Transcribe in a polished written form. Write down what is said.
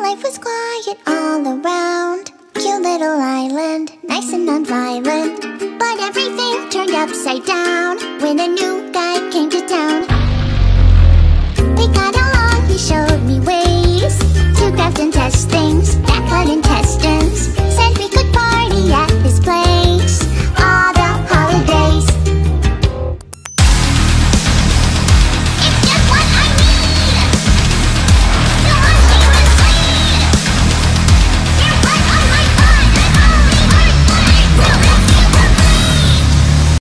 life was quiet all around. Cute little island, nice and non-violent. But everything turned upside down when a new guy came to town. We got along, he showed me ways to craft and test things that cut intestines.